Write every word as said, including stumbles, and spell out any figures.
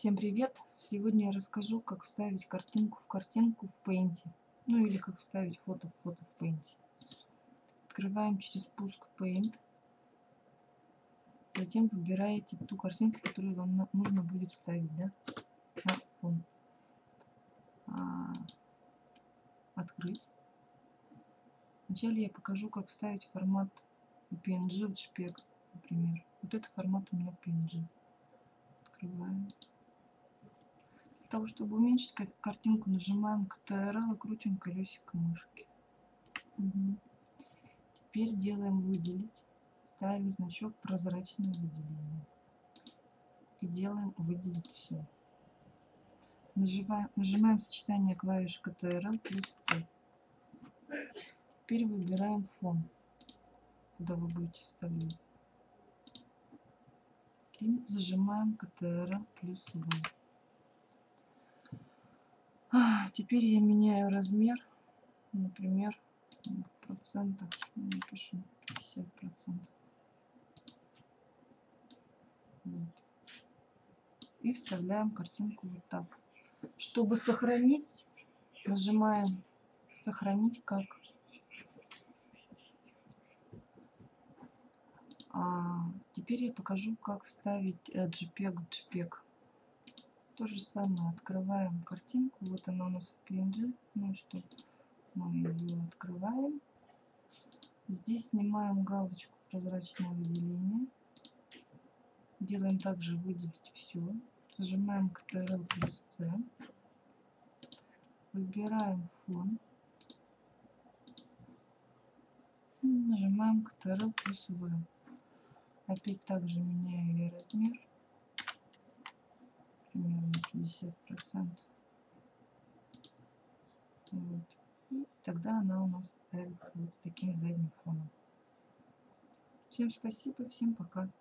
Всем привет! Сегодня я расскажу, как вставить картинку в картинку в Paint. Ну или как вставить фото в фото в Paint. Открываем через пуск Paint. Затем выбираете ту картинку, которую вам нужно будет вставить, да, на фон. А, открыть. Вначале я покажу, как вставить формат пи эн джи в джпег, например. Вот этот формат у меня пи эн джи. Открываем. Для того, чтобы уменьшить картинку, нажимаем контрол и крутим колесико мышки. Угу. Теперь делаем выделить. Ставим значок прозрачное выделение. И делаем выделить все. Нажимаем, нажимаем сочетание клавиш контрол плюс C. Теперь выбираем фон, куда вы будете вставлять. И зажимаем контрол плюс V. А, теперь я меняю размер, например, в процентах напишу пятьдесят процентов. Вот. И вставляем картинку вот так. Чтобы сохранить, нажимаем сохранить как. А теперь я покажу, как вставить JPEG в JPEG. То же самое, открываем картинку, вот она у нас в пи эн джи, ну что, мы ее открываем. Здесь снимаем галочку прозрачного выделения. Делаем также выделить все. Зажимаем контрол плюс C. Выбираем фон. И нажимаем контрол плюс V. Опять также меняю я размер. Примерно пятьдесят процентов. Вот. И тогда она у нас ставится вот с таким задним фоном. Всем спасибо, всем пока.